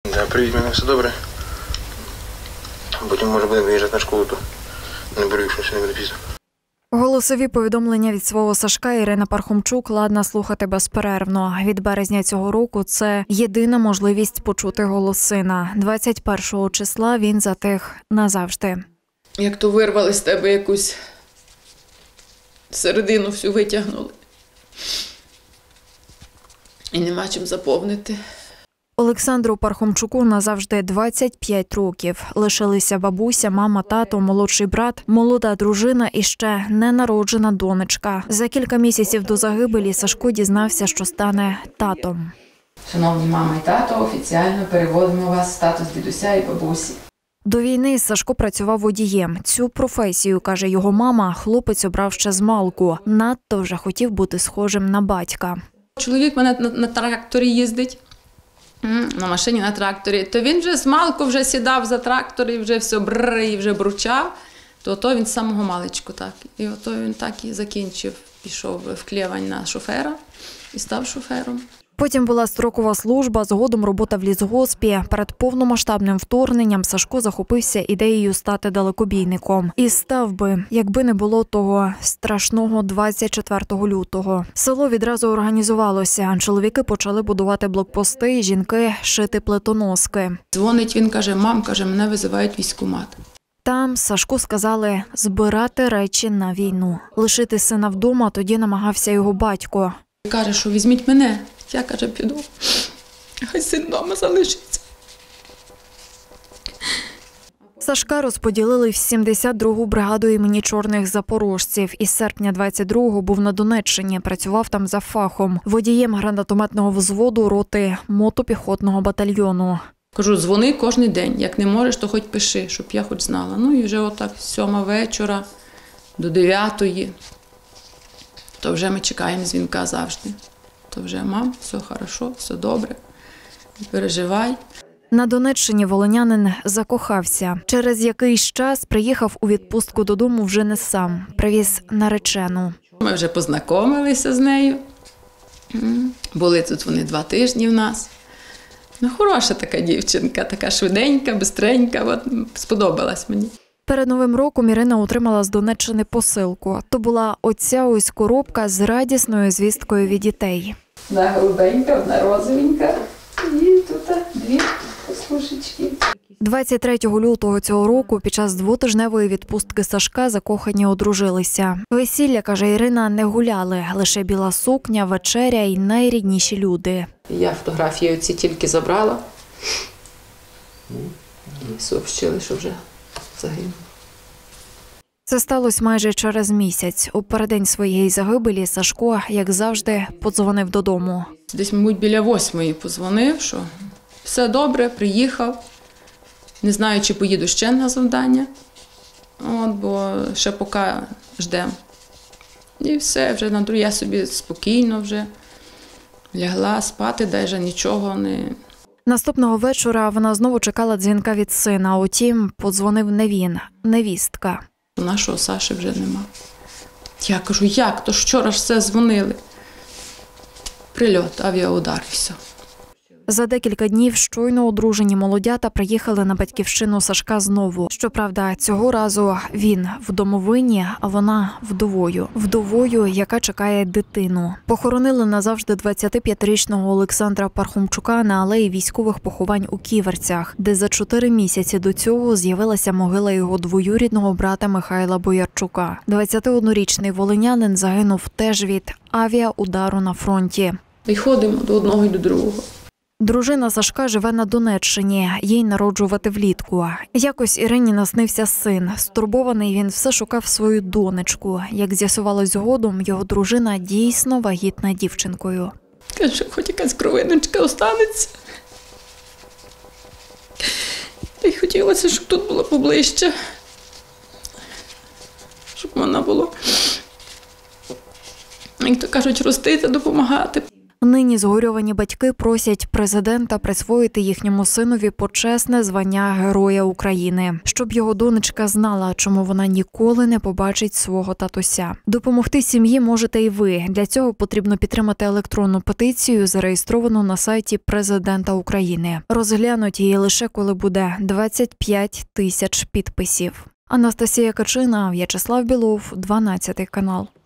Да, привіт, мене все добре. Потім, може, будемо виїжджати на школу, то не беру, якщо ще не буде пізно. Голосові повідомлення від свого Сашка Ірина Пархомчук ладна слухати безперервно. Від березня цього року це єдина можливість почути голос сина. 21 числа він затих назавжди. Як то вирвали з тебе якусь середину, всю витягнули. І нема чим заповнити. Олександру Пархомчуку назавжди 25 років. Лишилися бабуся, мама, тато, молодший брат, молода дружина і ще ненароджена донечка. За кілька місяців до загибелі Сашко дізнався, що стане татом. Шановні мама і тато, офіційно переводимо вас в статус дідуся і бабусі. До війни Сашко працював водієм. Цю професію, каже його мама, хлопець обрав ще змалку. Надто вже хотів бути схожим на батька. Чоловік мене на тракторі їздить. На машині на тракторі, то він вже змалку вже сідав за трактор і вже все і вже бручав, то він з самого маличку так. І ото він так і закінчив, пішов в Клєвань на шофера і став шофером. Потім була строкова служба, згодом робота в лісгоспі. Перед повномасштабним вторгненням Сашко захопився ідеєю стати далекобійником. І став би, якби не було того страшного 24 лютого. Село відразу організувалося. Чоловіки почали будувати блокпости, жінки – шити плитоноски. Дзвонить, він каже, мам, каже, мене визивають в військкомат. Там Сашку сказали збирати речі на війну. Лишити сина вдома тоді намагався його батько. Каже, що візьміть мене. Я, каже, піду. Хай син вдома залишиться. Сашка розподілили в 72-гу бригаду імені чорних запорожців. Із серпня 22-го був на Донеччині, працював там за фахом. Водієм гранатометного взводу роти мотопіхотного батальйону. Кажу, дзвони кожен день. Як не можеш, то хоч пиши, щоб я хоч знала. Ну і вже отак з 7 вечора до 9-ї. То вже ми чекаємо дзвінка завжди. То вже, мам, все хорошо, все добре, не переживай. На Донеччині волинянин закохався. Через якийсь час приїхав у відпустку додому вже не сам. Привіз наречену. Ми вже познайомилися з нею. Були тут вони 2 тижні в нас. Ну, хороша така дівчинка, така швиденька, бистренька, от, сподобалась мені. Перед Новим роком Ірина отримала з Донеччини посилку. То була оця ось коробка з радісною звісткою від дітей. Одна голубенька, одна розовенька і тут 2 послушечки. 23 лютого цього року під час 2-тижневої відпустки Сашка закохані одружилися. Весілля, каже Ірина, не гуляли. Лише біла сукня, вечеря і найрідніші люди. Я фотографії оці тільки забрала і сообщили, що вже загинув. Це сталося майже через місяць. У переддень своєї загибелі Сашко, як завжди, подзвонив додому. Десь, мабуть, біля 8-ї подзвонив, що все добре, приїхав. Не знаю, чи поїду ще на завдання, бо ще поки ждемо. І все, вже на друге я собі спокійно вже лягла спати, навіть нічого не... Наступного вечора вона знову чекала дзвінка від сина. Утім, подзвонив не він, невістка. Нашого Саші вже нема. Я кажу, як? То ж вчора ж все дзвонили. Прильот, авіаудар і все. За декілька днів щойно одружені молодята приїхали на батьківщину Сашка знову. Щоправда, цього разу він в домовині, а вона вдовою. Вдовою, яка чекає дитину. Похоронили назавжди 25-річного Олександра Пархомчука на алеї військових поховань у Ківерцях, де за 4 місяці до цього з'явилася могила його двоюрідного брата Михайла Боярчука. 21-річний волинянин загинув теж від авіаудару на фронті. І ходимо до одного і до другого. Дружина Сашка живе на Донеччині, їй народжувати влітку. Якось Ірині наснився син. Стурбований він все шукав свою донечку. Як з'ясувалось згодом, його дружина дійсно вагітна дівчинкою. Каже, хоч якась кровиночка останеться. І хотілося, щоб тут було поближче. Щоб вона було, як то кажуть, ростити, допомагати. Нині згорьовані батьки просять президента присвоїти їхньому синові почесне звання Героя України, щоб його донечка знала, чому вона ніколи не побачить свого татуся. Допомогти сім'ї можете і ви. Для цього потрібно підтримати електронну петицію, зареєстровану на сайті Президента України. Розглянуть її лише коли буде 25 тисяч підписів. Анастасія Качина, В'ячеслав Білов, 12 канал.